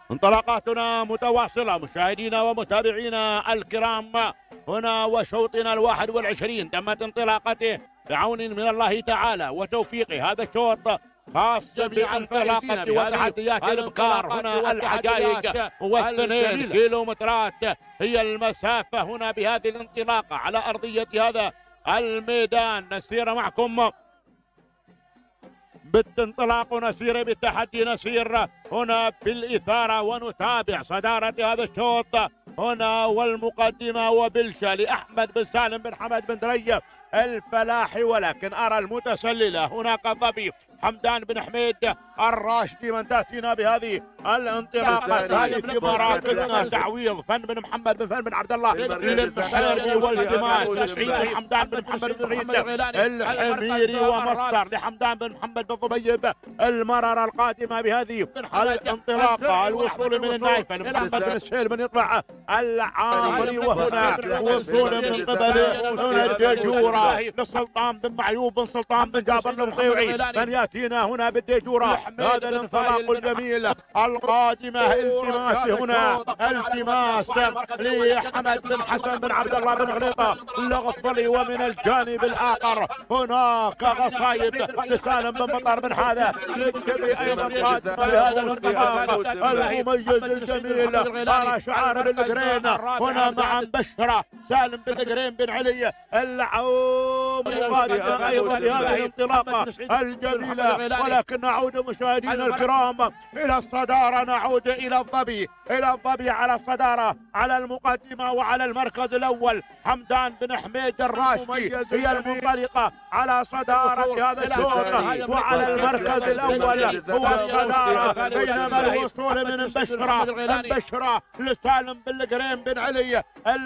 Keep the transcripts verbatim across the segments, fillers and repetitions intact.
انطلاقاتنا متواصلة مشاهدينا ومتابعينا الكرام، هنا وشوطنا الواحد والعشرين تمت انطلاقته بعون من الله تعالى وتوفيقه. هذا الشوط خاص بانطلاقة وتحديات الابكار. هنا الحقائق والاثنين كيلومترات هي المسافة هنا بهذه الانطلاقة على أرضية هذا الميدان. نسير معكم بالانطلاق ونسير بالتحدي، نسير هنا بالإثارة ونتابع صدارة هذا الشوط هنا والمقدمة وبلشة لأحمد بن سالم بن حمد بن درية الفلاحي، ولكن أرى المتسللة هناك الظبي حمدان بن حميد الراشدي من تأتينا بهذه الانطلاقة. ثالث مراكزنا تعويض فن بن محمد بن فن بن عبد الله للمحيري والتماس لسعيد بن حمدان بن محمد بن عيد الحميري ومصدر لحمدان بن محمد بن ضبيب. المرارة القادمة بهذه الانطلاقة الوصول من النايفة لمحمد بن السهيل بن يطلع العامري، وهنا وصول من قبل هنا الديجورة لسلطان بن معيوب بن سلطان بن جابر المطيوعي من ياتينا هنا بالديجورة. هذا الانطلاق الجميل القادمة التماس هنا التماس لحمد بن حسن بن عبد الله بن غليطة الغفلي، ومن الجانب الآخر هناك غصايب لسالم بن مطر بن حاذا للكبي أيضا قادمة بهذا الانطلاق المميز الجميل. أرى شعار بالقرين هنا مع مبشرة سالم بن قرين بن علي العومري قادمة أيضا بهذه الانطلاقة الجميلة. ولكن نعود مشاهدينا الكرام إلى الصدارة، نعود إلى الظبي إلى الظبي على الصدارة على المقدمة وعلى المركز الأول حمدان بن حميد الراشدي هي المنطلقة على صدارة هذا الشوط، وعلى المركز الأول هو الصدارة، بينما الوصول من مبشرة مبشرة لسالم بن القرين بن علي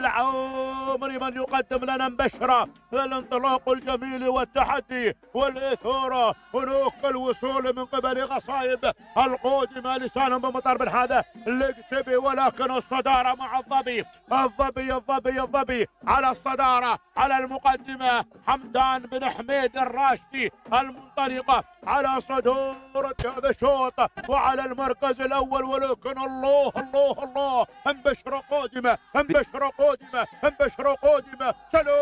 العمري من يقدم لنا مبشرة الانطلاق الجميل والتحدي والإثارة. هناك الوصول من قبل غصايب القادمة لسالم بن مطر بن هذا الاكتبي، ولكن الصدارة مع الظبي الظبي الظبي الظبي على الصدارة على المقدمة حمدان بن حميد الراشدي المنطلقة على صدارة هذا الشوط وعلى المركز الأول. ولكن الله الله الله مبشرة قادمة مبشرة قادمة مبشرة قادمة.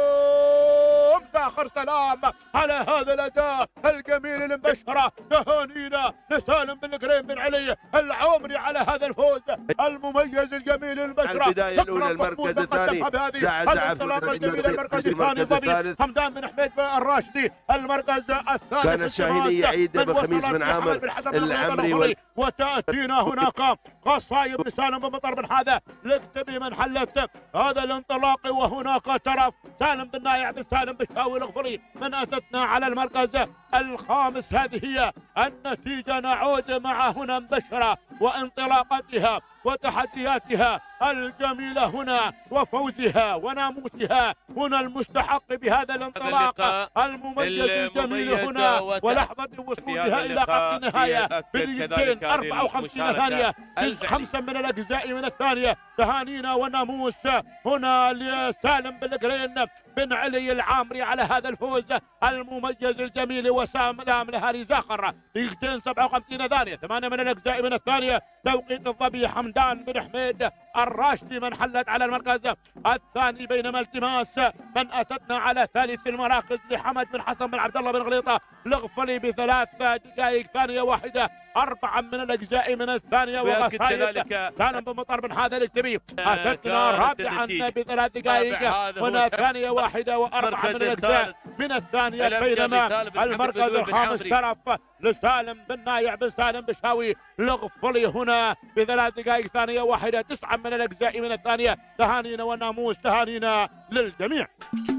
سلام آخر سلام على هذا الأداء الجميل المبشرة. تهانينا لسالم بن القرين بن علي العمري على هذا الفوز المميز الجميل المبشرة. البداية الأولى المركز الثاني زعزع الانطلاقة الجميلة المركز الثاني ضبي حمدان بن حميد الراشدي. المركز الثالث كان الشاهيني يعيد بخميس بن عامر العمري وال... وتأتينا هناك غصايب لسالم بن مطر بن هذا للتبي من حلت هذا الانطلاق. وهناك ترف سالم بن نايع بن سالم بشاوي الغفري من أتتنا على المركز الخامس. هذه هي النتيجة. نعود مع هنا مبشرة وانطلاقتها وتحدياتها الجميلة هنا وفوزها وناموسها هنا المستحق بهذا الانطلاق المميز الجميل هنا، ولحظة وصولها إلى خط النهاية باليدين أربعة وخمسين ثانية خمسة من الأجزاء من الثانية. تهانينا والناموس هنا لسالم بن القرين بن علي العامري على هذا الفوز المميز الجميل، وسلام لهاري زاخر دقيقتين سبعة وخمسين ثانية ثمانية من الأجزاء من الثانية. توقيت الظبي حمدان بن حميد الراشدي من حلت على المركز الثاني، بينما التماس من أتتنا على ثالث المراكز لحمد بن حسن بن عبد الله بن غليطة الغفلي بثلاث دقائق ثانية واحدة أربعة من الأجزاء من الثانية. وغصايب سالم بن مطر بن هذا الاكتبي أتتنا رابعا بثلاث دقائق هنا ثانية واحدة وأربعة من الأجزاء من الثانية، بينما المركز الخامس ترف لسالم بن نايع بن سالم بشاوي الغفلي هنا بثلاث دقائق ثانية واحدة تسعة من الأجزاء من الثانية. تهانينا والناموس تهانينا للجميع.